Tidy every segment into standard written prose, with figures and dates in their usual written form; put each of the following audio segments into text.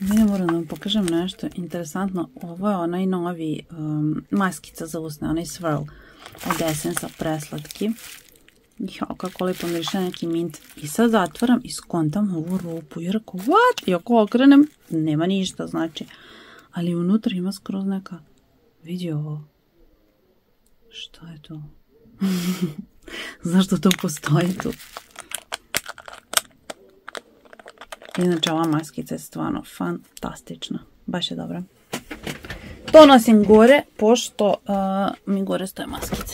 Ne moram da vam pokažem nešto interesantno. Ovo je onaj novi maskica za usne, onaj Swirl od Essence-a, preslatki. Jo, kako lijepo miriše, neki mint. I sad zatvaram i skontam ovu rupu. Jer ako, what? I ako okrenem, nema ništa, znači. Ali unutra ima skroz neka... Vidi ovo. Šta je to? Zašto to postoji tu? Inače, ova maskica je stvarno fantastična. Baš je dobra. To nosim gore, pošto mi gore stoje maskice.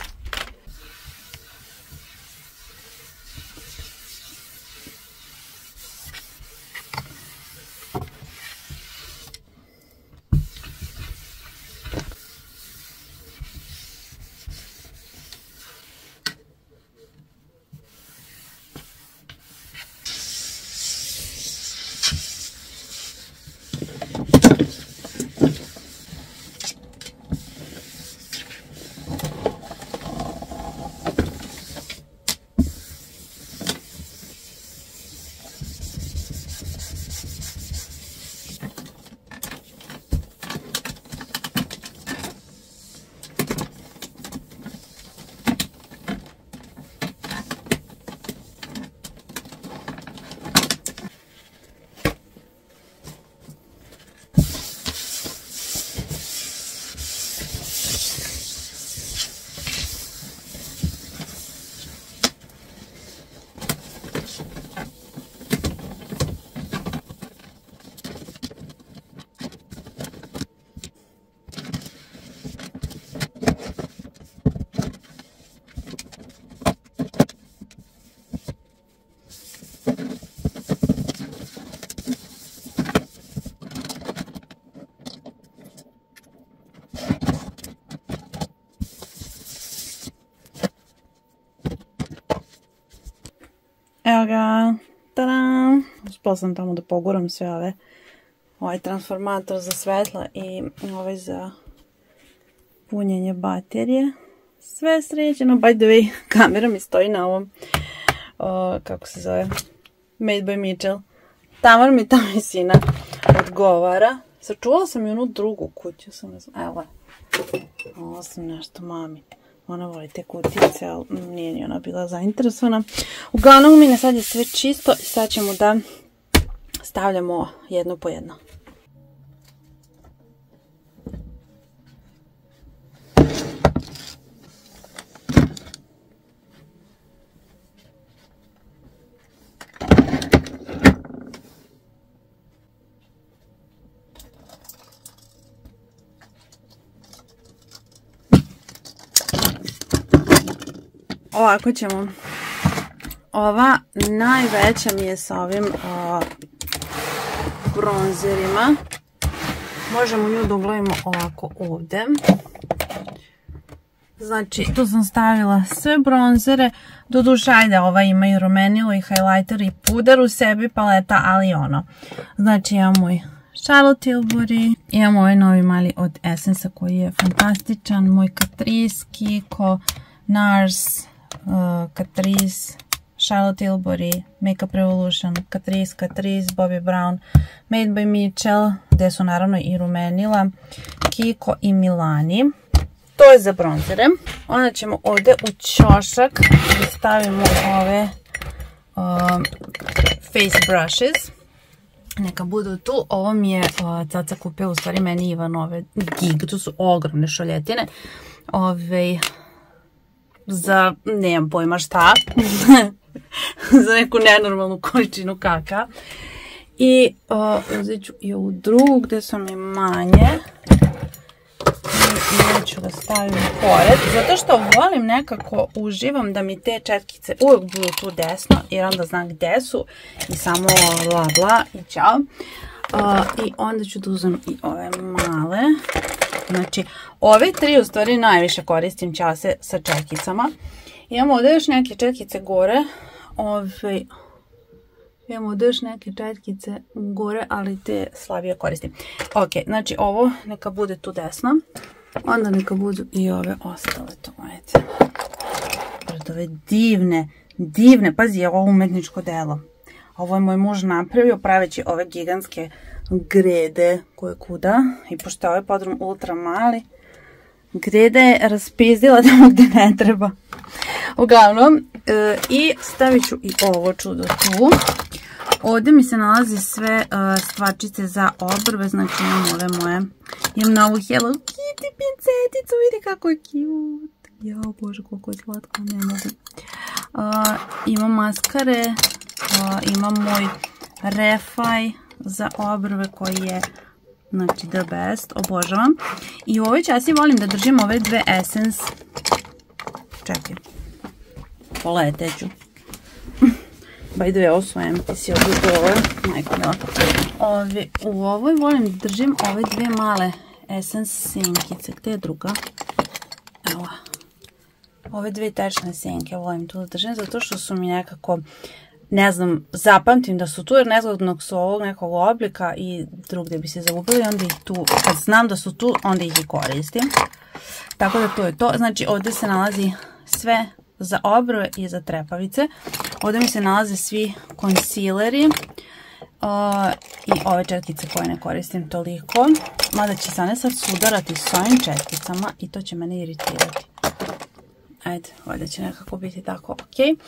Evo ga, tada! Uspela sam tamo da poguram sve ovaj transformator za svetla i ovaj za punjenje baterije. Sve sređeno, by the way, kamera mi stoji na ovom, kako se zove, Made by Mitchell. Tamar mi ta visina odgovara. Sačuvala sam i onu drugu kuću, evo je. Ovo sam nešto mami. Ona voli te kutice, ali nije ni ona bila zainteresovana. Uglavnom mine, sad je sve čisto i sad ćemo da stavljamo jedno po jedno. Ovako ćemo. Ova najveća mi je sa ovim bronzerima. Možemo nju da uglavimo ovako ovdje. Znači, tu sam stavila sve bronzere. Doduše, ajde, ova ima i rumenilo, i highlighter, i puder u sebi, paleta, ali ono. Znači, imam moj Charlotte Tilbury. Imam ovaj novi mali od Essence-a koji je fantastičan. Moj Catrice, Kiko, NARS, Catrice, Charlotte Tilbury, Makeup Revolution, Catrice, Bobbi Brown, Made by Mitchell, gdje su naravno i rumenila, Kiko i Milani. To je za bronzere. Onda ćemo ovdje u ćošak da stavimo ove face brushes. Neka budu tu. Ovo mi je Caca kupio, u stvari meni Ivan, ove Gig, to su ogromne šoljetine. Za, nemam pojma šta, za neku nenormalnu količinu kaka. I uzet ću i ovu drugu gdje su mi manje. I neću ga stavim pored, zato što volim nekako, uživam da mi te četkice uvijek budu tu desno, jer onda znam gdje su i samo bla bla i ćao. I onda ću da uzem i ove male. Znači, ove tri u stvari najviše koristim čase sa četkicama. Imamo ovdje još neke četkice gore. Imamo ovdje još neke četkice gore, ali te slabije koristim. Ok, znači ovo neka bude tu desno. Onda neka budu i ove ostale tu, ajde. Ove divne, pazi, je ovo umetničko delo. Ovo je moj muž napravio praveći ove gigantske grede koje kuda. I pošto je ovaj podrum ultra mali, greda je raspizdila tamo gdje ne treba. Uglavnom, i stavit ću i ovo čudo tu. Ovdje mi se nalazi sve stvarčice za obrve, znači imam ove moje. Imam na ovu Hello Kitty pinceticu, vidi kako je cute. Jao bože, koliko je slatko, ne mogu. Imam maskare, imam moj refaj za obrve koji je, znači, the best, obožavam. I u ovoj časi volim da držim ove dve Essence. Čekaj, poleteću. By the way, ovo su empty, si ovdje u ovoj volim da držim ove dve male Essence senkice. Gdje je druga? Evo. Ove dve tečne senke volim tu da držim, zato što su mi nekako, ne znam, zapamtim da su tu, jer nezgodnog su ovog nekog oblika i drugdje bi se zagubili, onda ih tu, kad znam da su tu, onda ih i koristim. Tako da to je to. Znači, ovdje se nalazi sve za obrve i za trepavice. Ovdje mi se nalaze svi konsileri i ove četkice koje ne koristim toliko. Mada će se one sad sudarati s ovim četkicama i to će mene iritirati. Ajde, ovdje će nekako biti tako ok.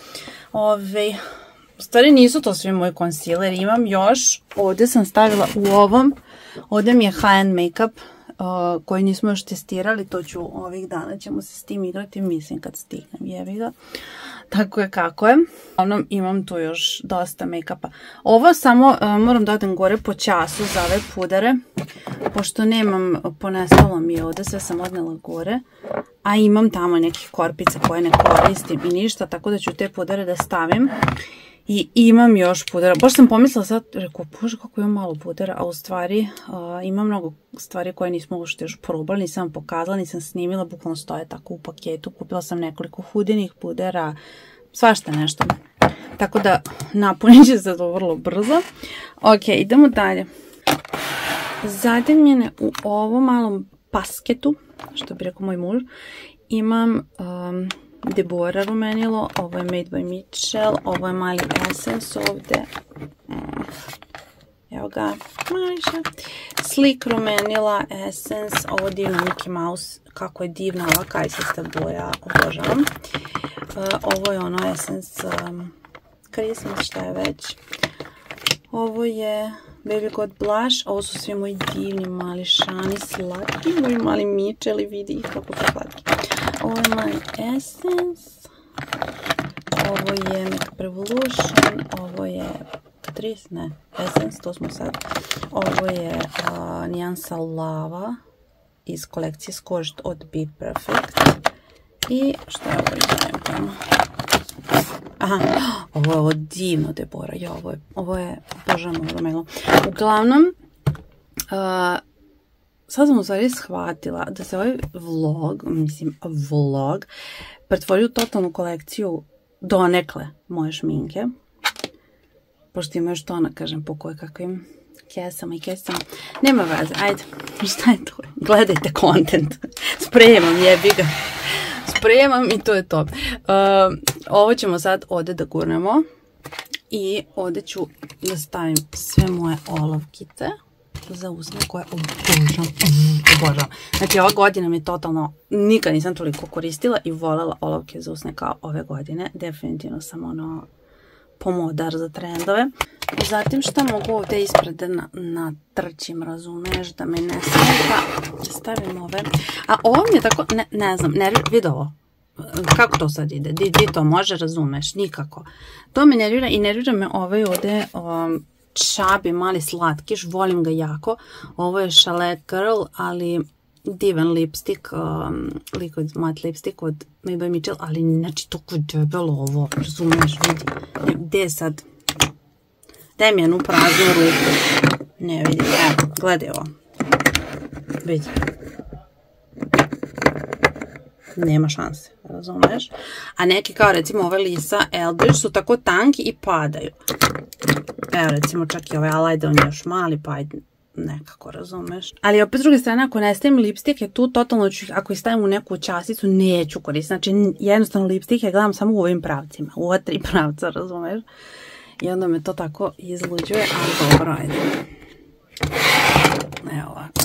U stvari nisu to svi moji konsileri, imam još. Ovdje sam stavila u ovom. Ovdje mi je high-end make-up koji nismo još testirali, to ću ovih dana, ćemo se s tim igrati, mislim kad stignem, jebi ga. Tako je kako je. Uglavnom imam tu još dosta make-upa. Ovo samo moram da odem gore po času za ove pudere, pošto nemam, ponestalo mi je ovdje, sve sam odnela gore, a imam tamo nekih korpica koje ne koristim i ništa, tako da ću te pudere da stavim. I imam još pudera. Baš sam pomislila sad, rekao, bože kako imam malo pudera, a u stvari imam mnogo stvari koje nismo uopšte još probali, nisam vam pokazala, nisam snimila, bukvalno stoje tako u paketu. Kupila sam nekoliko hudinih pudera, svašta nešto. Tako da napunit će se to vrlo brzo. Ok, idemo dalje. Zadimljene u ovom malom pasketu, što bi rekao moj muž, imam Debora rumenilo, ovo je Made by Mitchell, ovo je mali Essence ovdje, evo ga, Majša, Slick rumenila, Essence, ovo divno Mickey Mouse, kako je divna ova kajsasta boja, obožavam. Ovo je ono Essence Christmas, šta je već. Ovo je Baby God Blush, ovo su svi moji divni mali šani, slatki, moji mali Mitchell, vidi ih kako su slatki. Ovo je mali Essence, ovo je Makeup Revolution, ovo je Catrice, ne, Essence, to smo sad. Ovo je nijansa Lava iz kolekcije Skožd od Be Perfect. I što je ovo izdajem tamo? Aha, ovo je divno Debora, ja, ovo je božano rumelo. Uglavnom, sad sam u stvari shvatila da se ovaj vlog pretvori u totalnu kolekciju donekle moje šminke. Pošto ima još tona, kažem, po koje kakvim kesama i kesama. Nema veze, ajde, šta je to? Gledajte content. Spremam, jebi ga. Spremam i to je to. Ovo ćemo sad ovdje da gurnemo. I ovdje ću da stavim sve moje olovkice za usne koje obožavam. Znači ova godina mi totalno, nikad nisam toliko koristila i voljela olovke za usne kao ove godine. Definitivno sam ono pomodar za trendove. Zatim šta mogu ovdje ispred da natrčim, razumeš, da me ne smeta. Stavim ove. A ovo mi je tako, ne znam, vidi ovo. Kako to sad ide? Di to može, razumeš? Nikako. To me nervira i nervira me ovaj ovdje Chubby mali slatkiš, volim ga jako. Ovo je Chalet Girl, ali divan lipstick, liquid matte lipstick od Made by Mitchell, ali znači toliko debelo ovo, razumiješ, vidi. Gdje je sad? Daj mi jednu praznu ruku. Ne vidi, evo, gledaj ovo. Vidi. Nema šanse, razumiješ? A neki kao recimo ove Lisa Eldridge su tako tanki i padaju. Evo recimo čak i ovaj Allied, on je još mali, pa ajde nekako, razumeš. Ali opet s druge strane, ako ne stavim lipstike tu, totalno ću, ako ih stavim u neku časicu, neću koristiti. Znači jednostavno lipstike gledam samo u ovim pravcima, u ova 3 pravca, razumeš. I onda me to tako izluđuje, ali dobro, ajde. Evo ovako.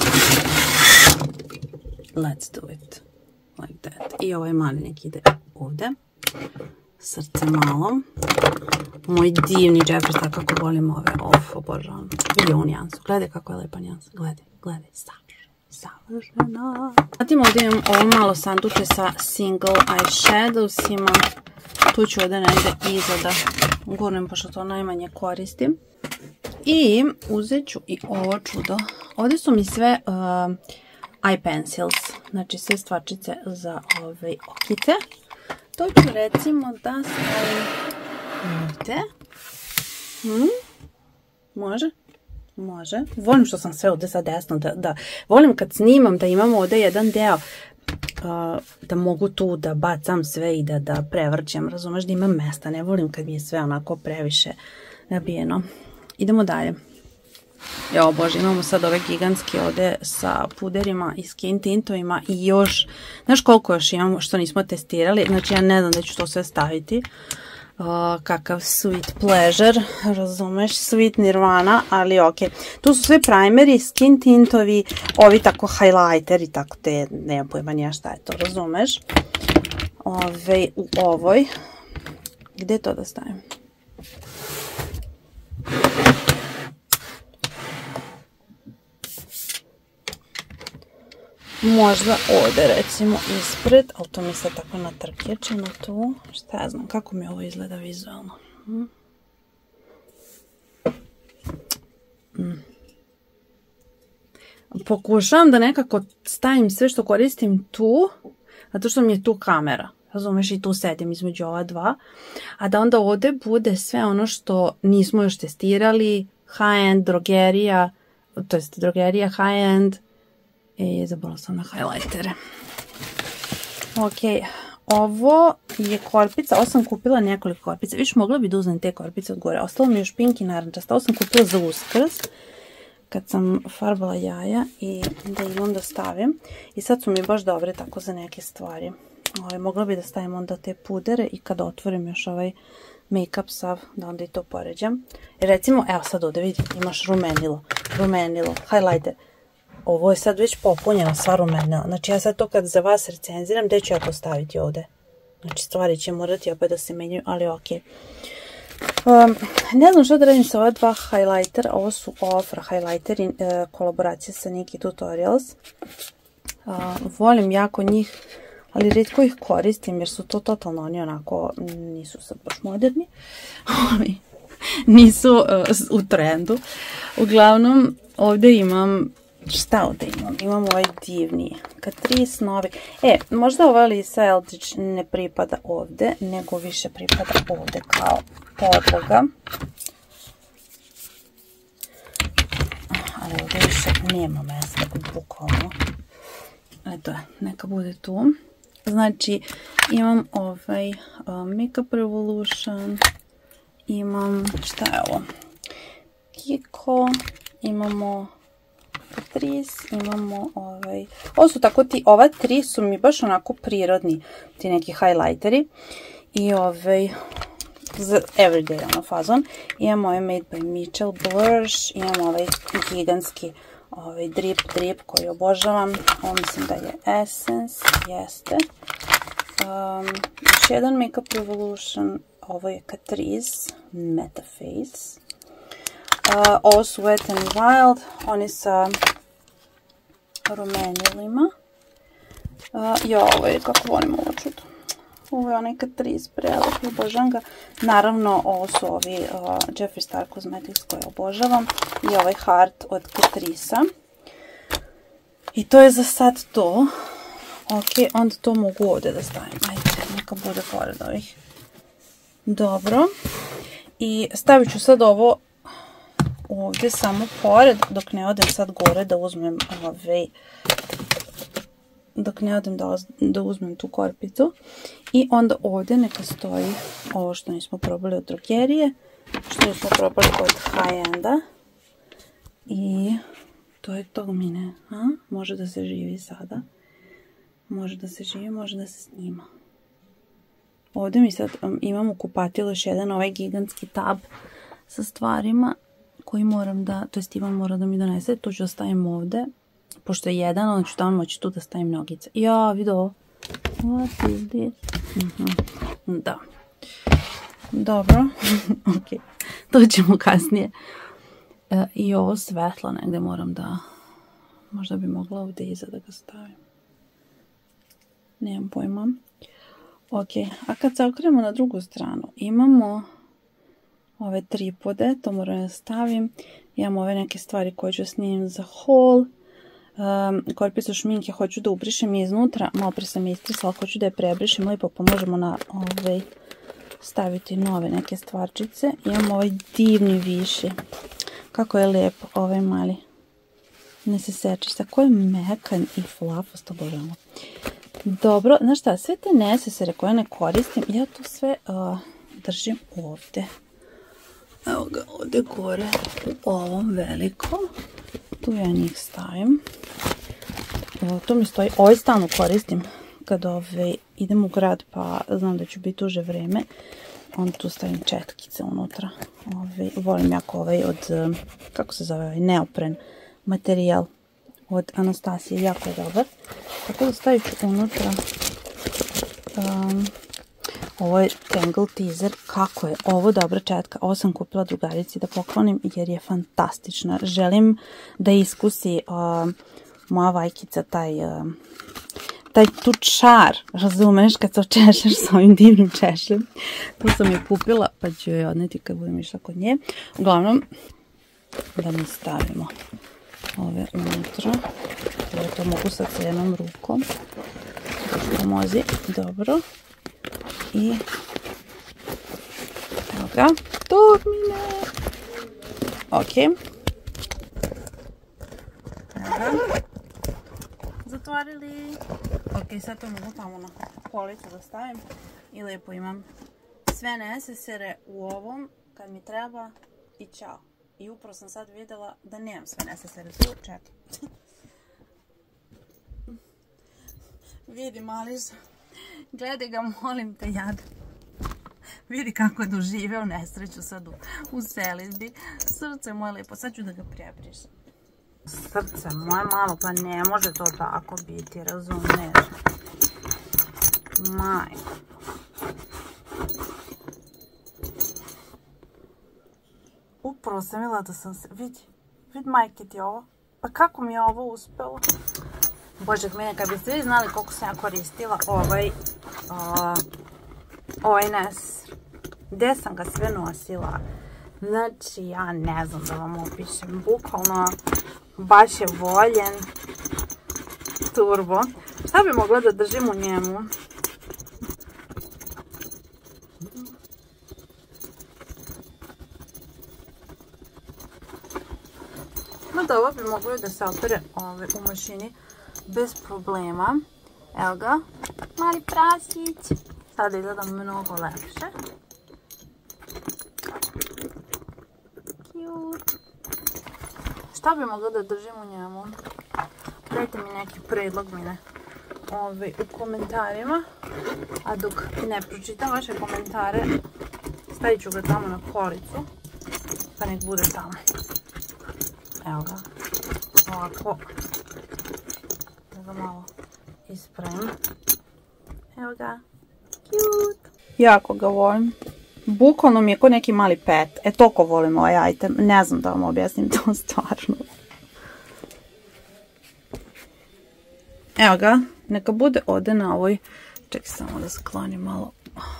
Let's do it. Like that. I ovaj mali nek ide ovdje. Srce malo. Moj divni Jeffree Star, kako volim ove. Obožavam. Vidi ovu nijansu. Gledaj kako je lepa nijansa. Gledaj. Savršena. Zatim ovdje imam ovo malo sanduče sa single eyeshadowsima. Tu ću ovdje negdje iza da gurnem, pošto to najmanje koristim. I uzet ću i ovo čudo. Ovdje su mi sve eye pencils. Znači sve stvarčice za ove okice. To ću recimo da stavim ovdje. Može? Može. Volim što sam sve ovdje za desno. Volim kad snimam da imam ovdje jedan deo da mogu tu da bacam sve i da prevrćem. Razumeš, da imam mesta. Ne volim kad mi je sve onako previše nabijeno. Idemo dalje. Jo bože, imamo sad ove gigantske ovdje sa puderima i skin tintovima i još, znaš koliko još imamo što nismo testirali, znači ja ne znam da ću to sve staviti. Kakav sweet pleasure, razumeš, sweet nirvana, ali ok. Tu su sve primeri, skin tintovi, ovi tako highlighteri, tako te, nemam pojma nija šta je to, razumeš. U ovoj, gdje to da stavim? Možda ovdje recimo ispred, ali to mi se tako natrkječeno tu. Šta ja znam, kako mi ovo izgleda vizualno. Pokušavam da nekako stavim sve što koristim tu, zato što mi je tu kamera. Razumeš, i tu sedim između ova dva. A da onda ovdje bude sve ono što nismo još testirali, high-end drogerija, to jest drogerija high-end. I zaboravila sam na highlightere. Ok, ovo je korpica, ovo sam kupila nekoliko korpica. Viš, mogla bi da uzmem te korpice od gore. Ostalo mi je još pink i narančasta. Ovo sam kupila za Uskrs, kad sam farbala jaja i da imam da stavim. I sad su mi baš dobre tako za neke stvari. Mogla bi da stavim onda te pudere i kad otvorim još ovaj make-up sav, da onda i to poređam. Recimo, evo sad ovdje vidi, imaš rumenilo, highlighter. Ovo je sad već popunjeno sva rumenila. Znači ja sad to kad za vas recenziram, gdje ću ja to staviti ovdje? Znači stvari će morati opet da se menjaju, ali ok. Ne znam što da radim sa ova dva highlightera. Ovo su Ofra highlighteri, kolaboracija sa Nikki Tutorials. Volim jako njih, ali rijetko ih koristim jer su to totalno oni onako, nisu sad baš moderni. Nisu u trendu. Uglavnom, ovdje imam, šta ovdje imam? Imam ovaj divni Catrice novi. Možda ova Lisa Eldridge ne pripada ovdje, nego više pripada ovdje kao podloga. Ali ovdje više nema mjesta, bukvalno. Eto, neka bude tu. Znači, imam ovaj Makeup Revolution, imam, šta je ovo? Kiko, imamo Catrice, imamo ovaj, ovo su tako ti, ova tri su mi baš onako prirodni, ti neki highlighteri i ovaj, za everyday ono fazon. Imamo ovaj Made by Mitchell blush, imamo ovaj gigantski ovaj drip koji obožavam, ovo mislim da je Essence, jeste. Još jedan Makeup Revolution, ovo je Catrice Meta Face. Ovo su Wet n Wild, oni sa rumenilima. I ovo je, kako volim ovo čudo. Ovo je onaj Catrice prelep, obožavam ga. Naravno, ovo su ovi Jeffree Star Cosmetics koje obožavam. I ovaj Heart od Catrice-a. I to je za sad to. Ok, onda to mogu ovdje da stavim. Ajde, neka bude pored ovih. Dobro. I stavit ću sad ovo ovdje samo pored, dok ne odem sad gore da uzmem da uzmem tu korpicu. I onda ovdje neka stoji ovo što nismo probali od drogerije, što nismo probali od high-enda. I to je to mine. Može da se živi sada. Može da se živi, može da se snima. Ovdje mi sad imam u kupatilu još jedan ovaj gigantski tab sa stvarima koji moram da, to jest Ivan mora da mi donese, to ću da stavim ovdje. Pošto je jedan, onda ću tamo moći tu da stavim nogice. Ja, vidio ovo. What is this? Da. Dobro. Ok. To ćemo kasnije. I ovo svetlo negdje moram da... Možda bi mogla ovdje iza da ga stavim. Nemam pojma. Ok, a kad se okrenemo na drugu stranu, imamo ove tripode, to moram da stavim. Imamo ove neke stvari koje ću snimim za haul. Korpicu šminke hoću da ubrišem iznutra, malo pre sam istrisala, hoću da je prebrišem lijepo, pa možemo na staviti nove neke stvarčice. Imamo ovaj divni viši. Kako je lijepo ovaj mali neseserčić, tako je mekan i flafost, obožavamo. Dobro, znaš šta, sve te nesesere koje ne koristim, ja to sve držim ovdje. Evo ga, ovdje gore, u ovom velikom. Tu ja njih stavim. Tu mi stoji, ovaj stalno koristim kad idem u grad pa znam da ću biti duže vreme. Onda tu stavim četkice unutra. Volim jako ovaj od, kako se zove, ovaj neopren materijal od Anastasije, jako je dobar. Tako da stavit ću unutra. Ovo je Tangle Teaser. Kako je ovo dobra četka. Ovo sam kupila drugarici da poklonim jer je fantastična. Želim da iskusi moja vajkica taj tu čar, razumeš, kad se očešeš s ovim divnim češljem. To sam je kupila, pa ću joj odneti kad budem išla kod nje. Uglavnom, da mi stavimo ove unutra. To mogu sad sa jednom rukom. Pomozi, dobro. I evo ga, turmine. Ok. Evo ga. Zatvorili. Ok, sad to mogu tamo na policu da stavim. I lijepo imam sve nesesere u ovom kad mi treba i čao. I upravo sam sad vidjela da nemam sve nesesere tu. Čekaj. Vidi mališ. Gledaj ga, molim te, jad. Vidi kako je doživeo nesreću sad u selidbi. Srce moje lijepo, sad ću da ga prebrišem. Srce moje malo, pa ne može to tako biti, razumiješ? Majko. Upravo sam vidjela da sam se... Vidi majke ti ovo. Pa kako mi je ovo uspelo? Bože, mene, kad biste vi znali koliko sam ja koristila ovaj neseser. Gde sam ga sve nosila? Znači, ja ne znam da vam opišem. Bukvalno, baš je voljen. Turbo. Šta bi mogla da držim u njemu? Mada ovo bi moglo da se opere u mašini bez problema. Evo ga, mali prasić. Sada izgleda mnogo lepše. Cute. Šta bi mogla da držim u njemu? Dajte mi neki predlog u komentarima. A dok ne pročitam vaše komentare, stavit ću ga tamo na policu. Pa nek bude tamo. Evo ga. Ovako. Da ga malo ispravim. Evo ga. Cute. Jako ga volim. Bukvalno mi je ko neki mali pet. Toliko volim ovaj item. Ne znam da vam objasnim to stvarno. Evo ga. Neka bude ovdje na ovoj. Čekaj samo da sklonim malo.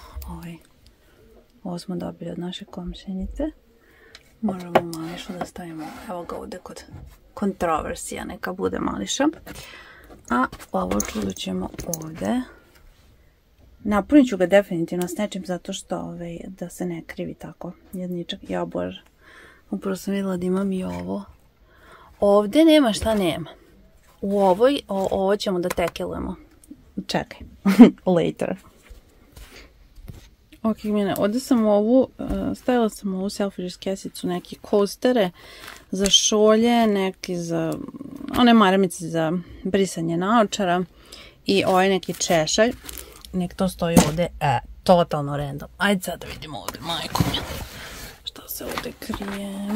Ovo smo dobili od naše komšenice. Možemo mališu da stavimo. Evo ga ovdje kod kontroversija. Neka bude mališa. A ovo čudo ćemo ovdje. Napunit ću ga definitivno s nečim zato što da se ne krivi tako jedničak. Ja bože. Upravo sam vidjela da imam i ovo. Ovdje nema šta nema. U ovo ćemo da tekelujemo. Čekaj. Later. Ok, mine, ovdje sam stavila sam ovu selfish kesicu, neki coastere za šolje, neki za one maramice za brisanje naočara i ovaj neki češalj. Nek to stoji ovdje, totalno random. Ajde sad da vidimo ovdje, majko mi. Šta se ovdje krije?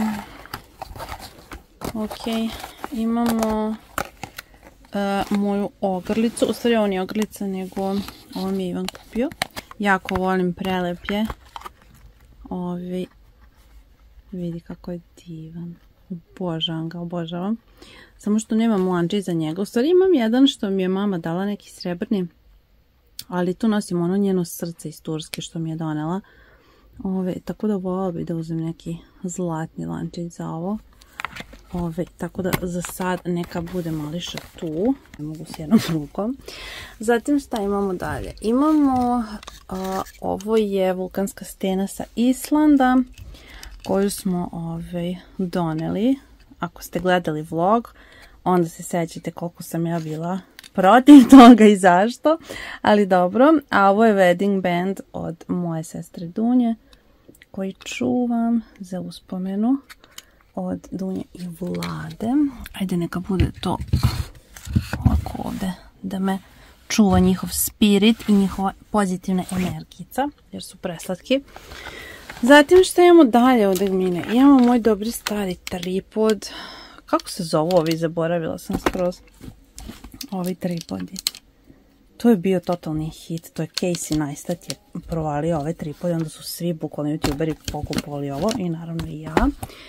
Ok, imamo moju ogrlicu. U stvari ovo nije ogrlica, nego ovo mi je Ivan kupio. Jako volim prelepje. Ovi, vidi kako je divan. Obožavam ga, obožavam. Samo što nemam lanči za njega. U stvari imam jedan što mi je mama dala, neki srebrni. Ali tu nosim ono njeno srce iz Turske što mi je donela. Tako da voljela bi da uzem neki zlatni lančić za ovo. Tako da za sad neka bude mališa tu. Ne mogu s jednom rukom. Zatim šta imamo dalje? Imamo, ovo je vulkanska stena sa Islanda koju smo doneli. Ako ste gledali vlog, onda se sećate koliko sam ja bila protiv toga i zašto. Ali dobro, a ovo je wedding band od moje sestre Dunje koji čuvam za uspomenu od Dunje i Vlade. Ajde neka bude to ovako ovdje, da me čuva njihov spirit i njihova pozitivna energica, jer su preslatki. Zatim što imamo dalje od Egmine? Imamo moj dobri stari tripod. Kako se zovu ovi? Zaboravila sam skroz. Ovi tripodi. To je bio totalni hit. To je Casey Neistat je provalio ove tripode. Onda su svi bukvalni youtuberi pokupovali ovo. I naravno i ja.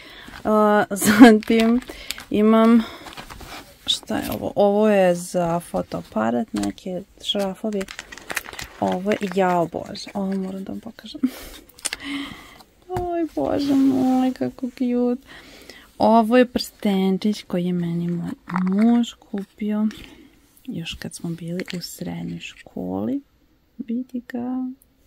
Zatim imam, šta je ovo? Ovo je za fotoaparat, neke šrafovi. Ovo je, jao bože, ovo moram da vam pokažem. Oj bože moj, kako cute. Ovo je prstenčić koji je meni moj muž kupio još kad smo bili u srednjoj školi. Vidi ga.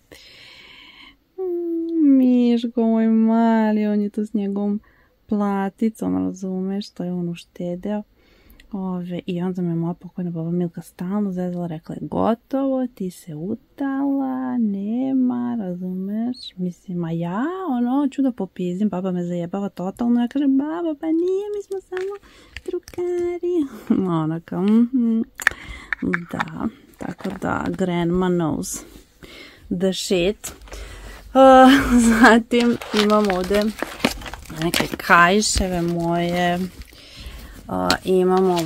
Miško moj mali, on je tu s njegovom platicom, razumeš, to je on uštedeo. I onda me moja pokojna baba Milka stalno zezala, rekla je gotovo, ti se utala, nema, razumeš. Mislim, a ja, ću da popizim, baba me zajebava totalno, ja kažem, baba, pa nije, mi smo samo drugari. Ona kao, da, tako da, grandma knows the shit. Zatim imam ovdje neke kajševe moje. Imam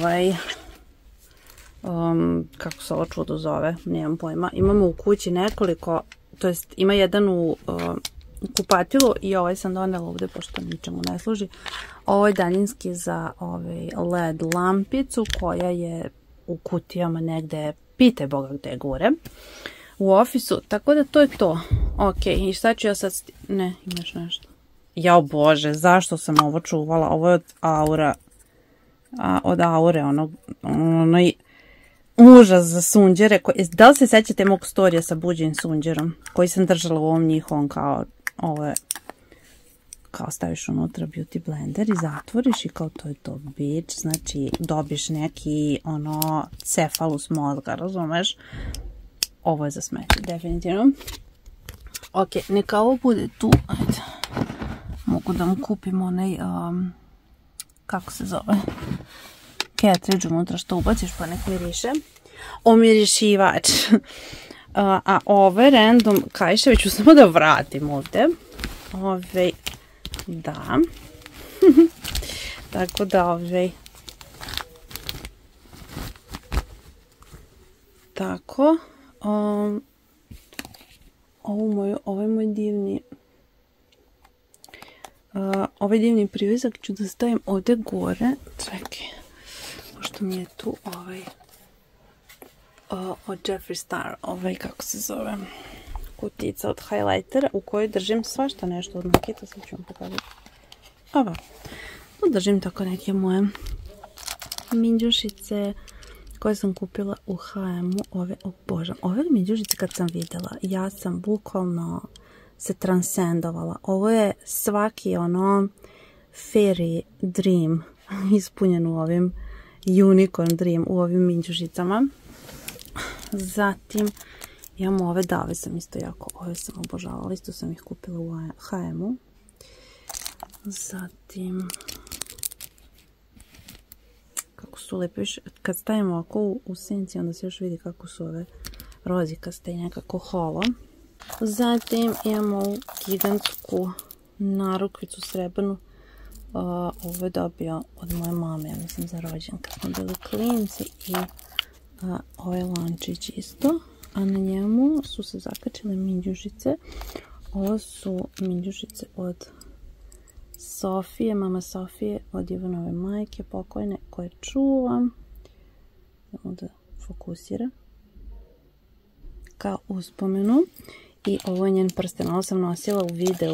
kako se ovo čudo zove, nemam pojma. Imamo u kući nekoliko, to jest ima jedan u kupatilu i ovaj sam donela ovdje pošto ničemu ne služi. Ovo je daljinski za LED lampicu koja je u kutijama negde, pitaj Boga gde gore, u ofisu, tako da to je to. Ok, i šta ću ja sad, ne, imaš nešto. Jao bože, zašto sam ovo čuvala? Ovo je od Aure, onaj užas za sunđere. Da li se sećate mog storija sa buđim sunđerom koji sam držala u ovom njihovom kao, ovo je kao staviš unutra beauty blender i zatvoriš i kao to je to bitch, znači dobiš neki cefalus mozga, razumeš? Ovo je za smeće, definitivno. Ok, neka ovo bude tu, ajde, mogu da vam kupim onaj, kako se zove, cartridge unutra što ubaciš pa nek miriše. Omirišivač. A ove random kajševe ću samo da vratim ovdje. Da. Tako da tako. Ovo je moj divni ovaj divni privizak ću da stavim ovdje gore. Čekaj, pošto mi je tu od Jeffree Star, kako se zove, kutica od highlightera u kojoj držim svašta nešto od Makita, sad ću vam pokazati. Tu držim tako neke moje minđušice koje sam kupila u H&M-u. Obožavam ove minđušice, kad sam vidjela, ja sam bukvalno se transcendovala. Ovo je svaki fairy dream ispunjen u ovim unicorn dream u ovim minđušicama. Zatim imamo ove, da, ove sam isto jako, ove sam obožavala, isto sam ih kupila u H&M-u. Zatim kako su lepe, kad stavimo ovako u senci onda se još vidi kako su ove rozikaste i nekako holo. Zatim imamo ovu gigantsku narukvicu srebrnu. Ovo je dobio od moje mame, ja mislim za rođen kad smo bili klinci, i ovaj lančić isto, a na njemu su se zakačile minđušice. Ovo su minđušice od Sofije, mama Sofije, od Ivanove majke pokojne, koje čuvam. Samo da fokusira. Kao uspomenu. I ovo je njen prsten, ovo sam nosila u videu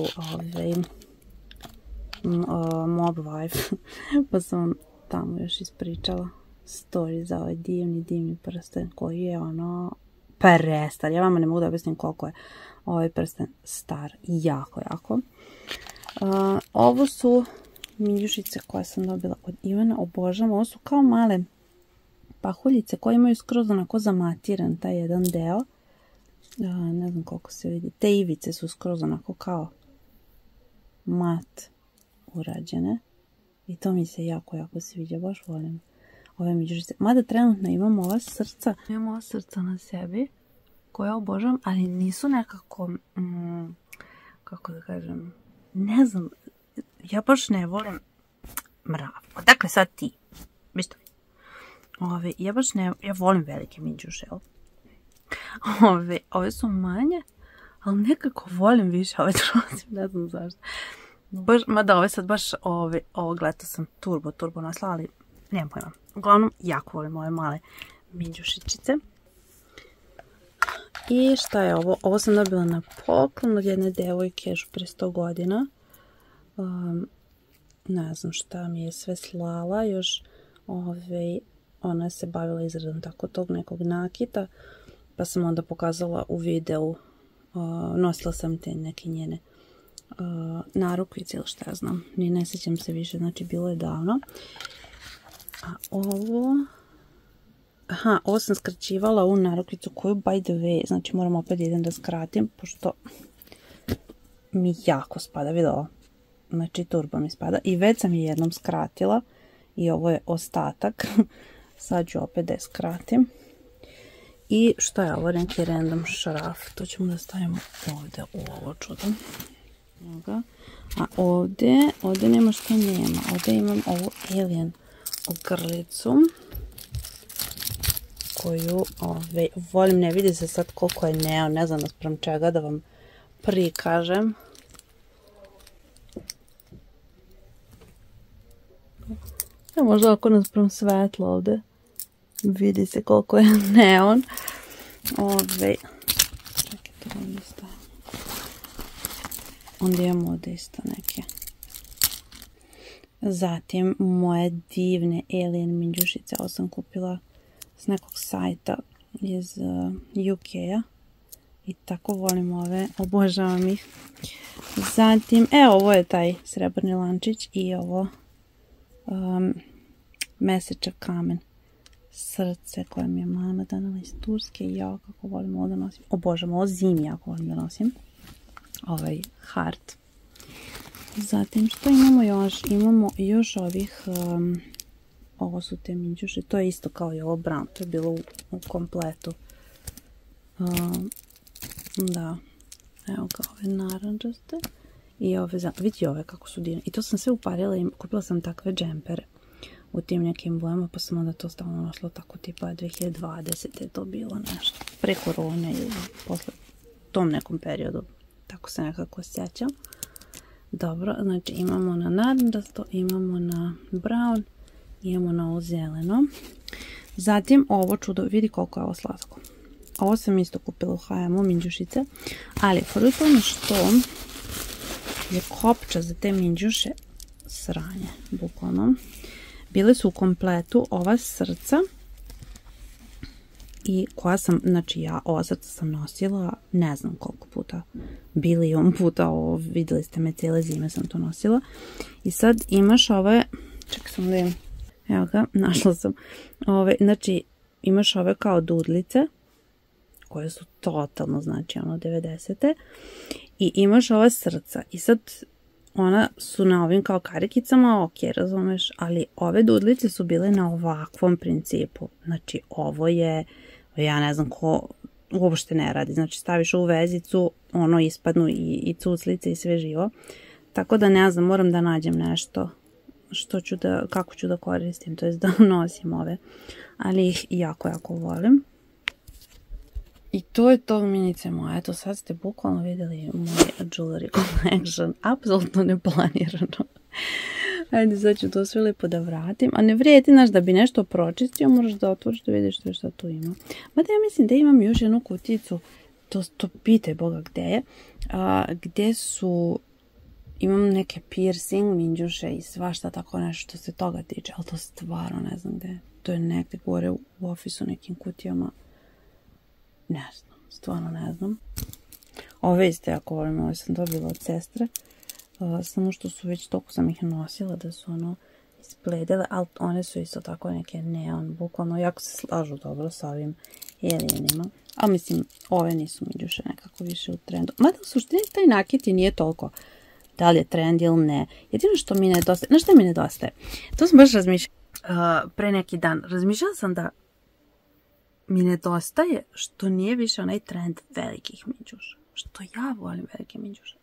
Mob Wife, pa sam tamo još ispričala story za ovaj divni prsten koji je ono prestar. Ja vama ne mogu da objasnim koliko je ovaj prsten star, jako. Ovo su minđušice koje sam dobila od Ivana, obožavam. Ovo su kao male pahuljice koje imaju skroz onako zamatiran taj jedan deo. Ne znam koliko se vidi. Te ivice su skroz onako kao mat urađene. I to mi se jako sviđa. Baš volim ove minđušice. Mada trenutno imam ova srca. Imam ova srca na sebi koja obožavam, ali nisu nekako, kako da kažem, ne znam, ja baš ne volim mrav. Dakle, sad ti. Ja baš ne, ja volim velike minđuše. Ove su manje, ali nekako volim više ove trosim, ne znam zašto. Mada ove sad baš, ovo gledala sam turbo nosila, ali nemam pojma. Uglavnom, jako volim ove male minđušičice. I šta je ovo? Ovo sam dobila na poklon od jedne devojke još pre 100 godina. Ne znam šta mi je sve slala, još ona se bavila izradom tako tog nekog nakita, pa sam onda pokazala u videu, nosila sam te neke njene narukvice ili šta ja znam, ni ne sjećam se više, znači bilo je davno. A ovo sam skraćivala u narukvicu koju, by the way, znači moram opet jedan da skratim, pošto mi jako spada, vidi ovo, znači turbo mi spada, i već sam je jednom skratila i ovo je ostatak, sad ću opet da je skratim. I šta je ovo, neki random šraf, to ćemo da stavimo ovdje u ovo čudo. A ovdje nema što nema, ovdje imam ovu alien ogrlicu koju volim, ne vidi se sad koliko je neon, ne znam naspram čega da vam prikažem. Možda ako naspram svetlo ovdje vidi se koliko je neon. Čekaj, to vam stavim. Onda imamo ovdje isto neke. Zatim moje divne alien minđušice. Ovo sam kupila s nekog sajta iz UK-a. I tako volim ove, obožavam ih. Zatim, ovo je taj srebrni lančić i ovo mesečev kamen. Srce koje mi je mama donala iz Turske i ja kako volim ovo da nosim. Obožavam, ovo zimi jako volim da nosim. Ovaj heart. Zatim što imamo još? Imamo još ovih, ovo su te minđuše, to je isto kao i ovo brown, to je bilo u kompletu. Da, evo kao ove naranđaste i ove, vidi ove kako su divne. I to sam sve uparila i kupila sam takve džempere u tim nekim bojama, pa sam onda to stalno nosila tako tipa 2020. je to bilo nešto. Pre korone ili posle tom nekom periodu. Tako se nekako sjećam. Dobro, znači imamo na naranđasto, imamo na brown, imamo na ovo zeleno. Zatim ovo čudo, vidi koliko je ovo slatko. Ovo sam isto kupila u H&M-u, minđušice, ali fora u tome što je kopča za te minđuše sranje, bukvalno. Bile su u kompletu ova srca i koja sam, znači ja ova srca sam nosila ne znam koliko puta, bilion puta, vidjeli ste me cijele zime sam to nosila. I sad imaš ove, čekaj sam da imam, evo ga, našla sam, znači imaš ove kao dudlice, koje su totalno, znači ono 90. I imaš ova srca i sad ona su na ovim kao karikicama, ok, razumeš, ali ove dudlice su bile na ovakvom principu. Znači ovo je, ja ne znam ko uopšte ne radi. Znači staviš u vezicu, ono ispadnu i cuclice i sve živo. Tako da ne znam, moram da nađem nešto kako ću da koristim, to jest da nosim ove. Ali ih jako, jako volim. I to je to minice moje. Eto, sad ste bukvalno vidjeli moj jewelry collection. Apsolutno neplanirano. Ajde, sad ću to sve lijepo da vratim. A ne vrijedi, znaš, da bi nešto pročistio, moraš da otvoriš da vidiš šta tu ima. Mada ja mislim da imam još jednu kuticu, to pitaj Boga gdje je, gdje su, imam neke piercing, minđuše i svašta tako nešto što se toga tiče, ali to stvarno ne znam gdje je. To je negdje gore u ofisu nekim kutijama. Ne znam, stvarno ne znam. Ove iste jako volim, ove sam dobila od sestre. Samo što su već toliko sam ih nosila da su ono ispledele, ali one su isto tako neke neon, bukvalno jako se slažu dobro sa ovim alienima. Ali mislim, ove nisu minđuše nekako više u trendu. Mada u suštini taj nakit i nije toliko da li je trend ili ne. Jedino što mi nedostaje, znaš šta mi nedostaje? To sam baš razmišljala pre neki dan. Razmišljala sam da mi nedostaje što nije više onaj trend velikih minđuša. Što ja volim velike minđuše.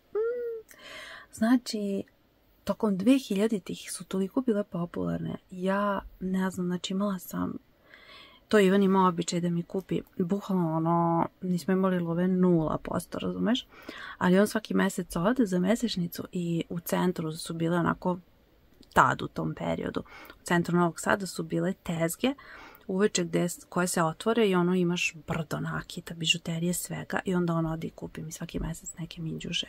Znači, tokom 2000-ih su toliko bile popularne. Ja ne znam, znači imala sam, to Ivan ima običaj da mi kupi, bukvalno ono, nismo imali love 0%, razumeš? Ali on svaki mjesec ode za mesečnicu i u centru su bile onako, tad u tom periodu, u centru Novog Sada su bile tezge, uveče koje se otvore i ono imaš brdo nakita, bižuterije, svega i onda on ode i kupi mi svaki mjesec neke minđuše.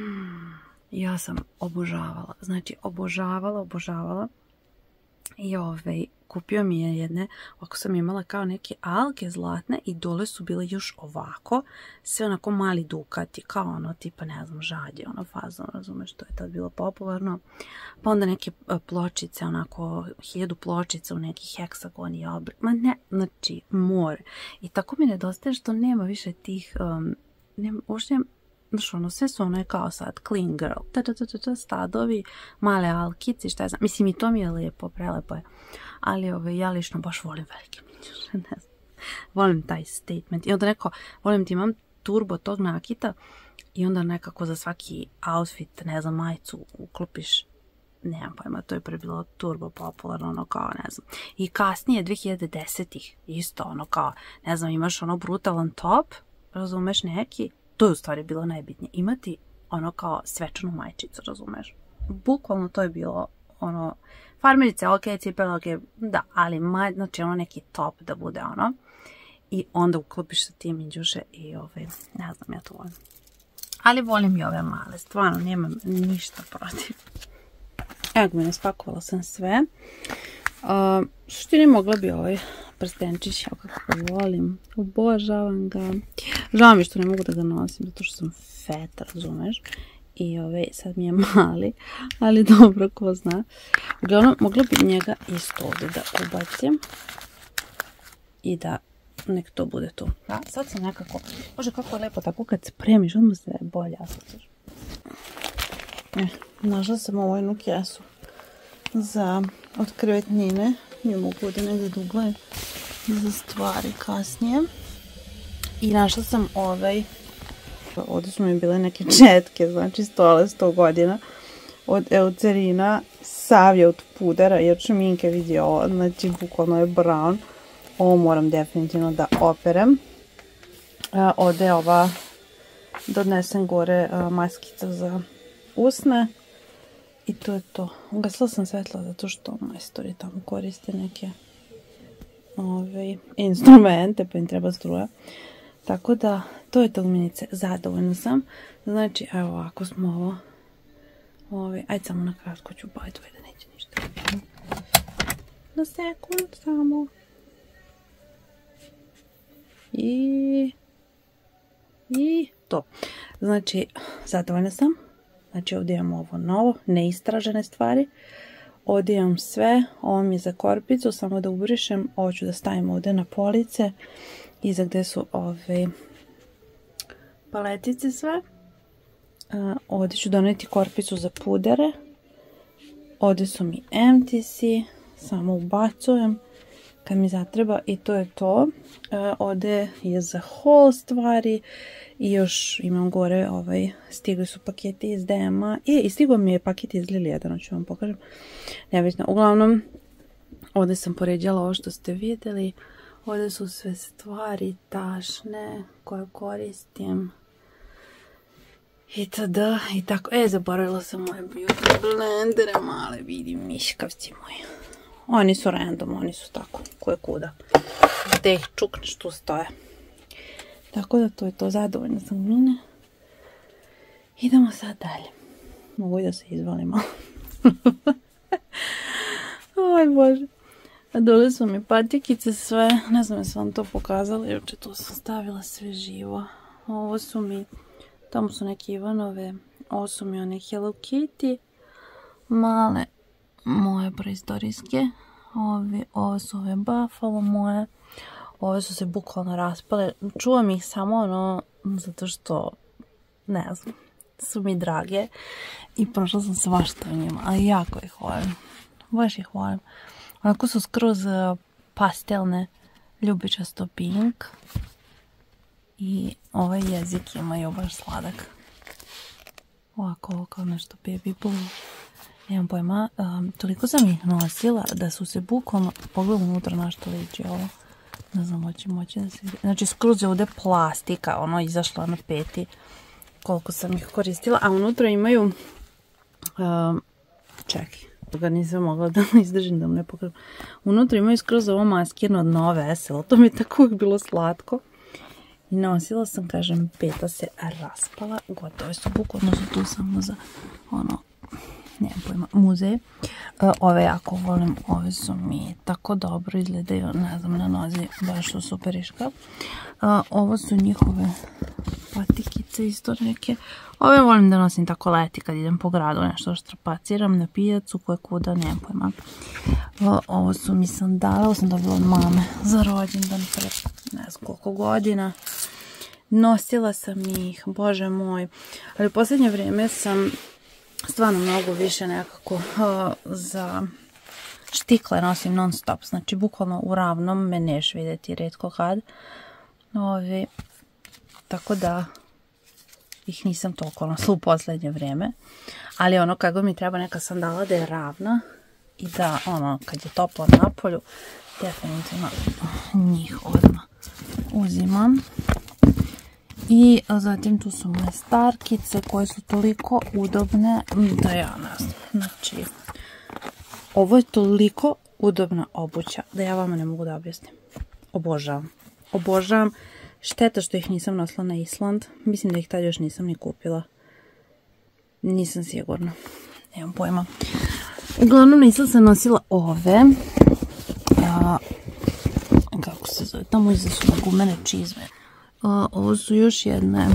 Ja sam obožavala, znači obožavala i kupio mi je jedne, ovako sam imala kao neke alge zlatne i dole su bile još ovako, sve onako mali dukati, kao ono tipa ne znam žadje, ono fazon, razumeš, to je tad bilo popularno, pa onda neke pločice, onako 1000 pločica u neki heksagon i oblik, ma ne, znači more. I tako mi nedostaje što nema više tih, uopšte znaš ono, sve su ono je kao sad clean girl, stadovi, male alkici, šta ja znam, mislim i to mi je lijepo, prelepo je, ali ja lično baš volim velike minđuše, ne znam, volim taj statement i onda neko, volim da imam turbo tog nakita i onda nekako za svaki outfit, ne znam, majicu uklopiš, nemam pojma, to je pre bilo turbo popularno, ono kao, ne znam, i kasnije 2010-ih, isto ono kao, ne znam, imaš ono brutalan top, razumeš neki, to je u stvari bilo najbitnije. Imati ono kao svečanu majčicu, razumeš? Bukvalno to je bilo ono, farmerice, ok, cipele, ok, da, ali znači ono neki top da bude ono. I onda uklopiš sa tim minđuše i ne znam, ja to volim. Ali volim i ove male, stvarno, nemam ništa protiv. Evo mene, spakovala sam sve. Suštini mogla bi prstenčić, kako ga volim, obožavam ga. Žao mi što ne mogu da ga nosim, zato što sam feta, razumeš? I sad mi je mali, ali dobro, ko zna. Uglavnom, mogla bi njega isto ovdje da ubacim i da nek to bude tu. Da, sad sam nekako, može kako je lepo tako kad spremiš, odmah se bolje asociš. Našla sam ovu jednu kesu za od krevetnine, nju mogu da negdje duglajem za stvari kasnije. I našla sam ovdje su mi bile neke četke, znači stole 100 godina od Eucerina, savje od pudera, jer šminke vidi ovo, znači bukvalno je brown. Ovo moram definitivno da operem. Ovdje je ova, da odnesem gore maskica za usne. I to je to. Ugasila sam svetlo zato što majstori tamo koriste neke instrumente, pa im treba struja. Tako da, to je to gumenice. Zadovoljna sam. Znači, evo ovako smo ajde samo na kratko ću baviti da neće ništa. Na sekund samo. I to. Znači, zadovoljna sam. Znači, ovdje imam ovo novo, neistražene stvari. Ovdje imam sve. Ovo mi je za korpicu, samo da ubrišem. Ovo ću da stavim ovdje na police. Iza gdje su ove paletice sve. Ovdje ću doneti korpicu za pudere. Ovdje su mi MTC. Samo ubacujem. kad mi zatreba i to je to. Ovdje je za haul stvari i još imam gore, stigli su paketi iz DM-a i stigao mi je paket iz Lilije, da ću vam pokažem. Nebitno, uglavnom, ovdje sam poređala ovo što ste vidjeli. Ovdje su sve stvari tašne koje koristim. Itd. I tako. Zaboravila sam moje beauty blendere, male vidim miškavci moji. Oni su random, oni su tako, koje kuda. Gde ih čukneš, tu stoje. Tako da to je to, zadovoljna sam mine. Idemo sad dalje. Mogu i da se izvalim malo. Oj Bože. A dole su mi patikice sve, ne znam jesam vam to pokazala, juče tu sam stavila sve živo. Ovo su mi, tamo su neke Ivanove, ovo su mi one Hello Kitty, male moje preistorijske, ovo su ove Buffalo moje, ove su se bukvalno raspale, čuvam ih samo zato što, ne znam, su mi drage i prošla sam svašta u njima, ali jako ih volim, baš ih volim. Onako su skroz pastelne, ljubičasto pink i ovaj jezik imaju baš sladak. Ovako, ovo kao nešto baby blue. Nemam pojma, toliko sam ih nosila da su se bukvalno, pogledam unutra na što liči ovo. Ne znam, moći da se vidi. Znači skroz je ovdje plastika, izašla na peti koliko sam ih koristila, a unutra imaju, čekaj. Ga nisam mogla da izdržim da mu ne pokažem. Unutra imaju skroz ovo maskirno dno veselo. To mi je tako uvijek bilo slatko. I nosila sam, kažem, peta se raspala. Gotove su, bukvalno su tu samo za nemam pojma, muzej. Ove jako volim. Ove su mi tako dobro izgledaju, ne znam, na nozi. Baš su superiška. Ovo su njihove patikice isto neke. Ove volim da nosim tako leti kad idem po gradu, nešto štrapaciram na pijacu, koje kuda, nemam pojma. Ovo su mi sandale, ovo sam dobila od mame za rođendan pre ne znam koliko godina. Nosila sam ih, bože moj, ali u posljednje vrijeme sam stvarno mnogo više nekako za štikle nosim non stop, znači bukvalno u ravnom me neš vidjeti retko kad. Tako da ih nisam toliko nosila u posljednje vrijeme, ali kako mi treba neka sandala da je ravna i da kad je toplo na polju, definitivno njih odmah uzimam. I zatim tu su moje starkice koje su toliko udobne da ja ne znam, znači ovo je toliko udobna obuća da ja vama ne mogu da objasnim. Obožavam. Šteta što ih nisam nosila na Island. Mislim da ih tad još nisam ni kupila. Nisam sigurna. Nemam pojma. Uglavnom na Island sam nosila ove. Kako se zove? Tamo iza su gumene čizme. Ovo su još jedne.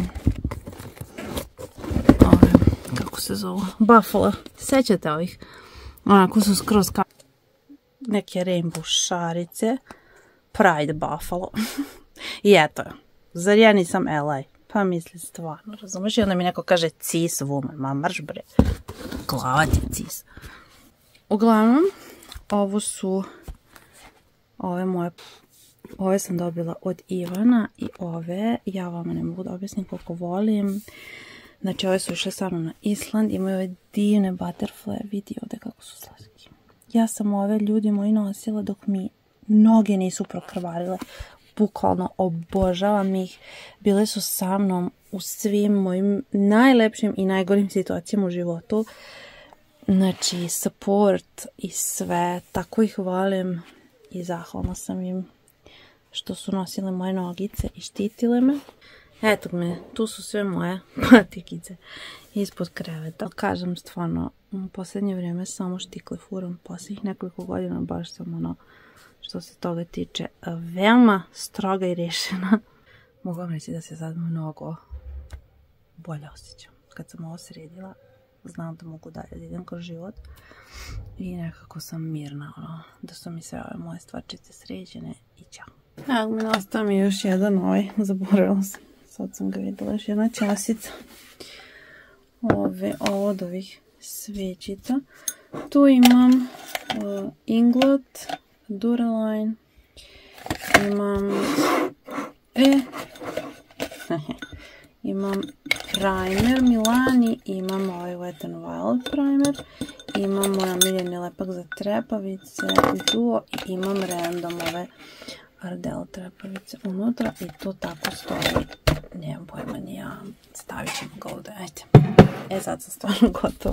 Kako se zove? Buffalo. Sećate ovih? Onako su skroz kao neke rainbow šarice. Pride Buffalo. I eto, zar ja nisam LA? Pa misli stvarno, razumiješ? I onda mi neko kaže cis woman, ma mrš bre, glava ti cis. Uglavnom, ovo su ove moje, ove sam dobila od Ivana i ove, ja vama ne mogu da objasnim koliko volim. Znači ove su išle sa mnom na Island, imaju ove divne butterfly, vidi ovdje kako su slatki. Ja sam ove ljudi moji nosila dok mi noge nisu prokrvarile. Bukvalno obožavam ih. Bile su sa mnom u svim mojim najlepšim i najgorim situacijama u životu. Znači, support i sve. Tako ih volim i zahvalna sam im što su nosile moje nogice i štitile me. Eto me, tu su sve moje patikice ispod kreveta. Kažem stvarno, u posljednje vrijeme samo štikle furam. Posljednjih nekoliko godina baš sam što se toga tiče, veoma stroga i rješena. Mogu vam reći da se sad mnogo bolje osjećam. Kad sam ovo sredila, znam da mogu dalje da idem kroz život. I nekako sam mirna, da su mi sve ove moje stvarčice sređene i ćao. Evo, ostao mi još jedan zaboravila sam. Sad sam ga vidjela, još jedna časica. Ovo od ovih svećica. Tu imam Inglot, Duraline imam primer Milani, imam ovaj Wet n Wild primer, imam moj omiljeni lepak za trepavice Duo i imam random ove Ardell trepavice unutra i to tako stoji. Nemam pojma ni ja, stavit ćemo ga ovdje, ajde. Sad sam stvarno gotova.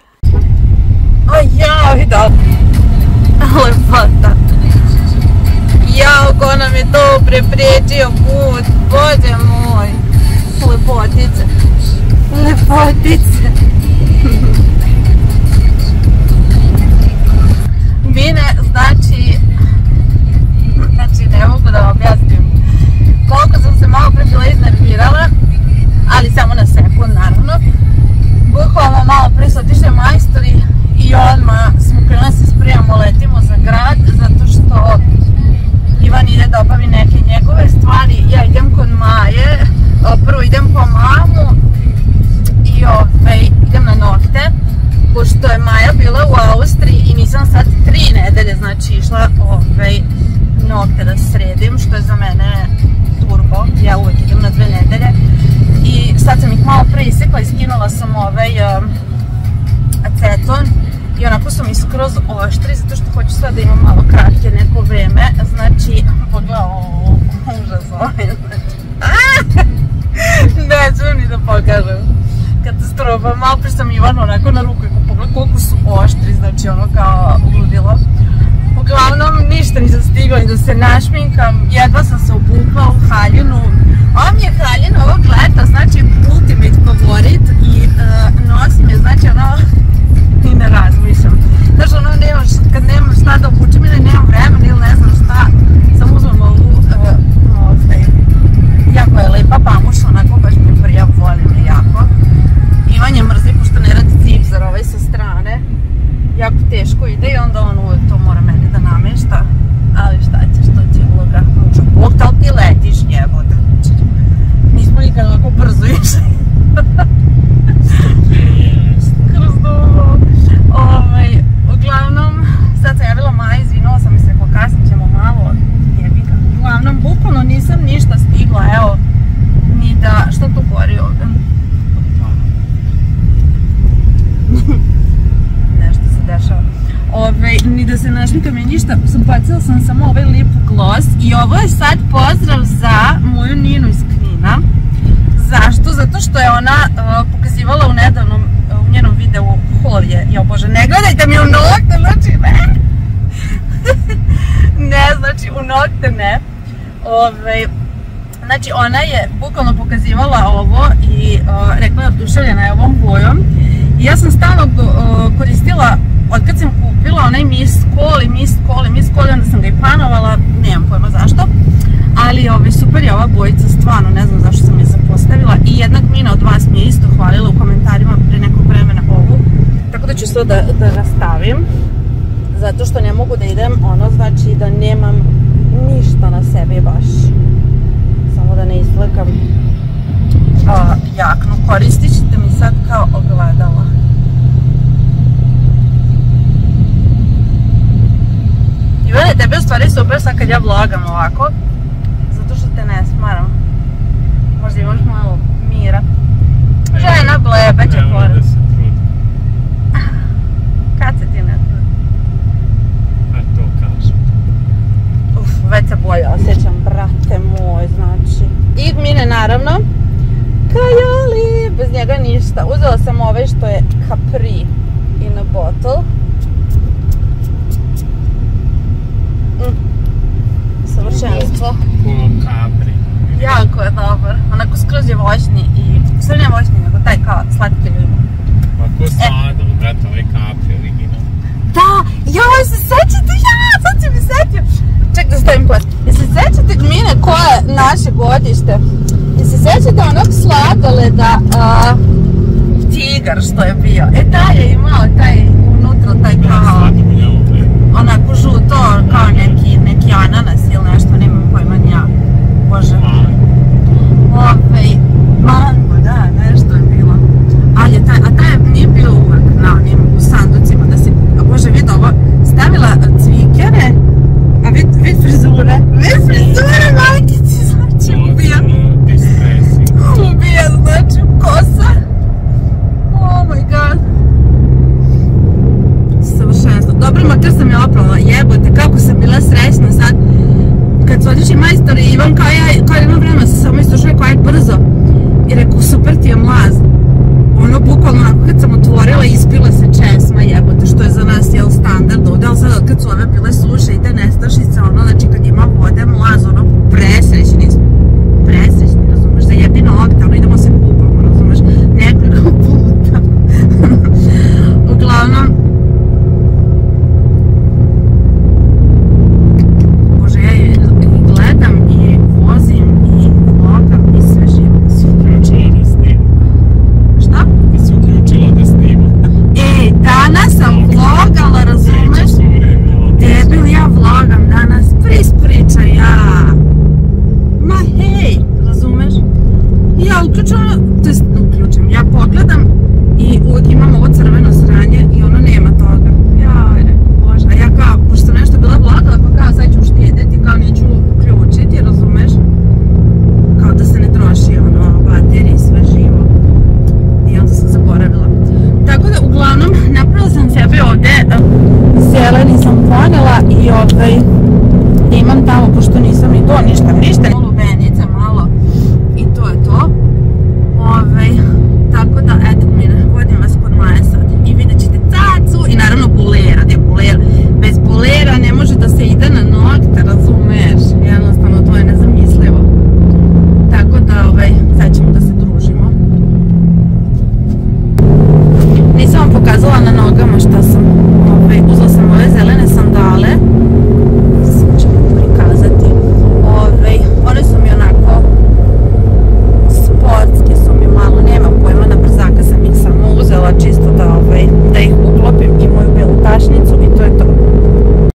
Jao, vidao. Lepota. Jao, ko nam je to prepriječio put, bože moj. Lepotice. Lepotice. Mine, znači, ne mogu da vam objasnim koliko sam se malo pre bila iznervirala, ali samo na sekund, naravno. Bukvalno malo pre su otišli majstori i odmah smo krenuli se spremamo, letimo za grad, zato što Ivan ide da obavi neke njegove stvari, ja idem kod Maje, prvo idem po mamu i idem na nokte, pošto je Maja bila u Austriji i nisam sad 3 nedelje, znači išla nokte da sredim, što je za mene turbo, ja uvek idem na 2 nedelje i sad sam ih malo pre isekla i skinula sam aceton i onako su mi skroz oštri, zato što hoću sad da imam malo kratke neko vreme, znači, pogledaj ovo, užas neću ni da pokažem, katastrofa, malo pre sam Ivanu onako na ruku i pogledaj koliko su oštri, znači ono kao ludilo. Uglavnom, ništa nisam stigla ni da se našminkam, jedva sam se obukla u haljinu. Ovo mi je haljina ovog leta, znači ultimate favorit i nosim je, znači ono, i ne razmišljam. Znači ono, kad nemam šta da obučem ili nemam vremena ili ne znam šta, sam uzmem ovu, jako je lepa pamuša, onako baš mi prija, volim je jako. Ivan je mrzi, pošto ne radi zipzar ovaj sa strane. Jako teško ide i onda on uvek to mora meni da namešta, ali šta ćeš, to će uloga muča. Bog, da li ti letiš, jebote? Nismo nikad ovako brzo išli. Kroz dugo. Uglavnom, sad sam javila Maja, izvinula sam mi se, ako kasnit ćemo malo, jebika. Uglavnom, bukvalno nisam ništa stigla, evo, ni da, šta tu gori ovdje? Dešava. Ni da se našminkam i ništa, bacila sam samo ovaj lip gloss i ovo je sad pozdrav za moju Ninu iz Knina. Zašto? Zato što je ona pokazivala u nedavnom, u njenom videu haul je, jao bože, ne gledajte mi u nokte, znači ne. Ne, znači u nokte ne. Znači ona je bukvalno pokazivala ovo i rekla je oduševljena je ovom bojom. I ja sam stalno koristila, od kad sam kupila onaj Miss Kohl, onda sam ga i panovala, nemam pojma zašto. Ali super je ova bojica, stvarno, ne znam zašto sam je zapostavila. I jedna Mina od vas mi je isto hvalila u komentarima pre nekog vremena ovu. Tako da ću sve da ga stavim. Zato što ne mogu da idem, ono znači da nemam ništa na sebi baš. Samo da ne izvlekam jaknu. Koristit ćete mi sad kao ogledala. Ivane, tebe u stvari super sad kad ja vlogam ovako, zato što te ne smaram. Možda imaš malo mira. Žena blebe će pored. Evo da se trudi. Kad se ti ne trudi? A to kažem. Već se bolje osjećam, brate moj, znači. I Mine naravno. Kajoli, bez njega ništa. Uzela sam ovaj što je Capri in a bottle. Savršenstvo. Puno Capri. Jako je dobar. Onako skroz je voćni i sve ne voćni, nego taj kao slatki ljubim. Ovako sladom, brate, ovaj Capri original. Da, joj, se sećate, sad si mi setio. Ček da stavim pored. Jel se sećate Mine koje je naše godište? Jel se sećate onog sladoleda Tigar što je bio? Taj je imao taj unutra, taj kao onako žuto, kao neki ananas ili nešto, nemam pojma ni ja. Bože. Mango, da, nešto je bilo. Ali taj nije bio uvek na onim sanducima da se kupi. Bože, vidi ovo, stavila cvikere, a vid frizure. Vid imam tamo, pošto nisam ni to, ništa